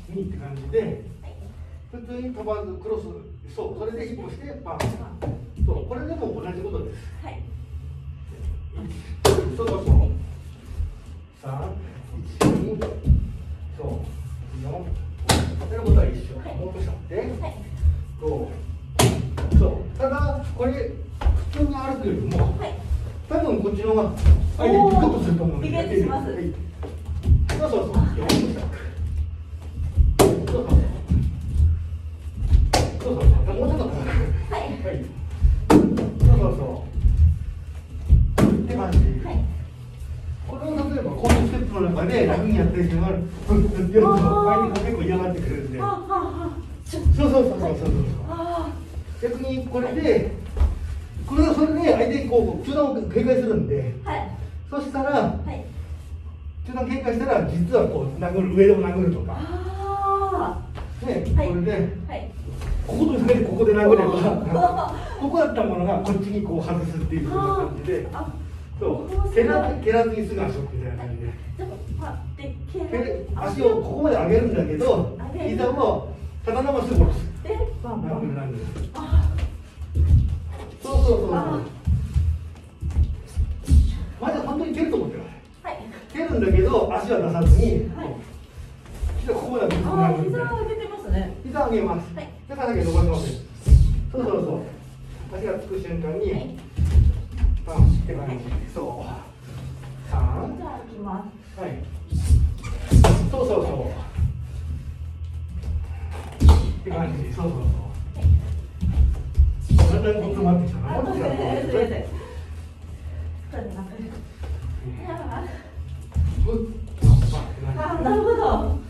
2って感じで、普通に飛ばずクロス、そう、それで一歩してパン。そう、これでも同じことです。 はい。 そうそうそう。3、1、2、そう、4、やることは一緒。もう一つあって、5、そう。ただ、これ、普通に歩くよりも、多分こっちの方が、相手にピクッとすると思うんで。 ピクッとします。 そうそうそう。4、そうそう。そうそうそう。もうちょっと。はい。そうそうそう。って感じ。これを例えばこのステップの中で楽にやってる人がやると相手が結構嫌がってくれるんで。そうそうそうそうそう。逆にこれで、それで相手にこう中段を警戒するんで。そしたら。中段警戒したら実はこう上を殴るとか。ね、これで。ここと下げてここで殴ればここだったものがこっちにこう外すっていうような感じで、そう蹴らずにすぐ足をみたいな感じで足をここまで上げるんだけど膝をただのまますぐ下ろす。殴る。そうまだ本当に蹴ると思ってる。蹴るんだけど足は出さずにここまで膝上げてますね。 膝上げます。だからだけ伸ばしません。そう。足がつく瞬間に、パンって感じ。そう。3。 じゃあ、行きます。 はい。そう。って感じ。そう。だんだん詰まってきたな。 すみません。なるほど。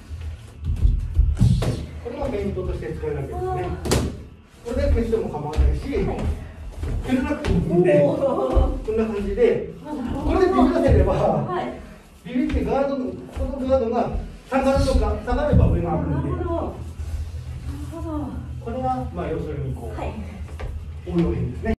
これはフェイントとして使えるわけですね。これで消しても構わないし、蹴らなくてもいいんで、こんな感じで、これでビビらせれば、ビビってこのガードが下がれば上が開くんで、これはまあ要するにこう応用編ですね。